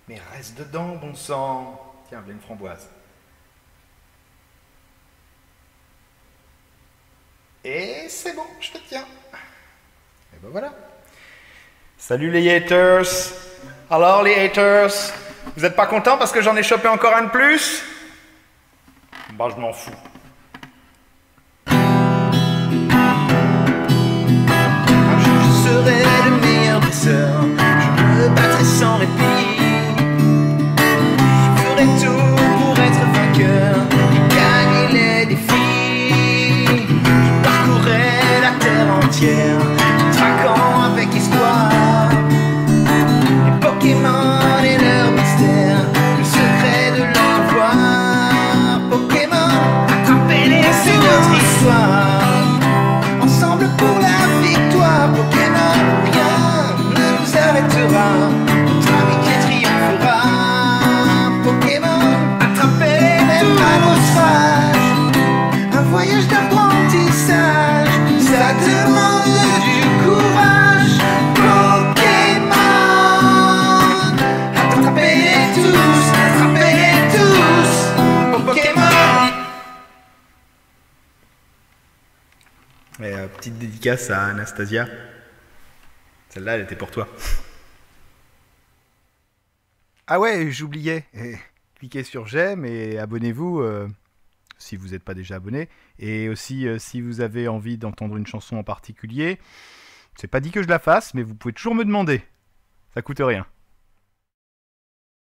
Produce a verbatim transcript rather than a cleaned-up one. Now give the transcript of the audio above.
Mais reste dedans, bon sang. Tiens, voilà une framboise. Et c'est bon, je te tiens. Et ben voilà. Salut les haters. Alors les haters, vous êtes pas contents parce que j'en ai chopé encore un de plus? Bah je m'en fous. Un jour je serai le meilleur dresseur, je me battrai sans répit. Je ferai tout pour être vainqueur et gagner les défis. Je parcourrai la terre entière, traquant avec espoir les Pokémon et leur mystère, le secret de leur pouvoir. Pokémon, attrapez-les, c'est notre histoire. Ensemble pour la victoire, Pokémon, rien ne nous arrêtera. Notre amitié triomphera. Pokémon, attrapez même à naufrage. Un voyage d'apprentissage, ça demande du courage. Pokémon, attrapez-les tous, attrapez-les tous. Pokémon. Et euh, petite dédicace à Anastasia. Celle-là, elle était pour toi. Ah ouais, j'oubliais. Eh, cliquez sur j'aime et abonnez-vous euh, si vous n'êtes pas déjà abonné. Et aussi, euh, si vous avez envie d'entendre une chanson en particulier, c'est pas dit que je la fasse, mais vous pouvez toujours me demander. Ça coûte rien.